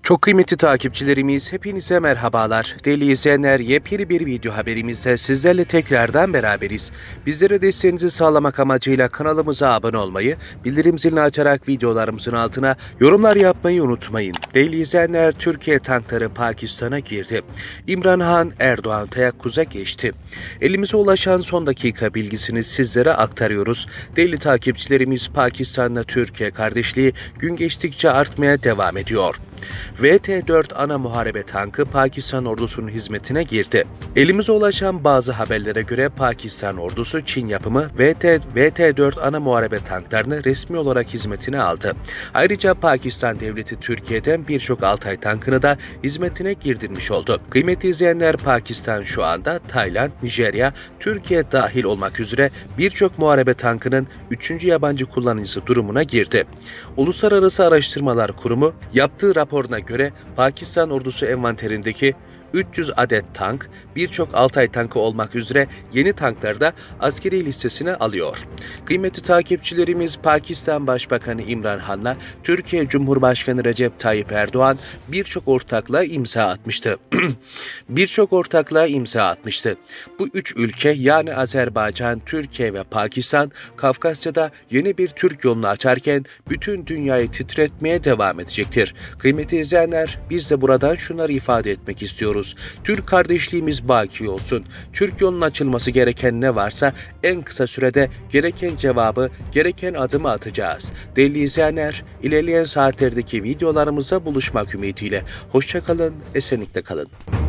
Çok kıymetli takipçilerimiz, hepinize merhabalar. Değerli izleyenler, yepyeni bir video haberimizde sizlerle tekrardan beraberiz. Bizlere desteğinizi sağlamak amacıyla kanalımıza abone olmayı, bildirim zilini açarak videolarımızın altına yorumlar yapmayı unutmayın. Değerli izleyenler, Türkiye tankları Pakistan'a girdi. İmran Han, Erdoğan teyakkuza geçti. Elimize ulaşan son dakika bilgisini sizlere aktarıyoruz. Değerli takipçilerimiz, Pakistan'la Türkiye kardeşliği gün geçtikçe artmaya devam ediyor. VT-4 ana muharebe tankı Pakistan ordusunun hizmetine girdi. Elimize ulaşan bazı haberlere göre Pakistan ordusu Çin yapımı VT-4 ana muharebe tanklarını resmi olarak hizmetine aldı. Ayrıca Pakistan devleti Türkiye'den birçok Altay tankını da hizmetine girdirmiş oldu. Kıymetli izleyenler, Pakistan şu anda Tayland, Nijerya, Türkiye dahil olmak üzere birçok muharebe tankının 3. yabancı kullanıcısı durumuna girdi. Uluslararası Araştırmalar Kurumu yaptığı raporuna göre Pakistan ordusu envanterindeki 300 adet tank, birçok Altay tankı olmak üzere yeni tankları da askeri listesine alıyor. Kıymetli takipçilerimiz, Pakistan Başbakanı İmran Han'la Türkiye Cumhurbaşkanı Recep Tayyip Erdoğan birçok ortaklığa imza atmıştı. Bu üç ülke, yani Azerbaycan, Türkiye ve Pakistan, Kafkasya'da yeni bir Türk yolunu açarken bütün dünyayı titretmeye devam edecektir. Kıymetli izleyenler, biz de buradan şunları ifade etmek istiyoruz. Türk kardeşliğimiz baki olsun. Türk yolunun açılması gereken ne varsa en kısa sürede gereken cevabı, gereken adımı atacağız. Değerli izleyenler, ilerleyen saatlerdeki videolarımızda buluşmak ümidiyle. Hoşça kalın, esenlikle kalın.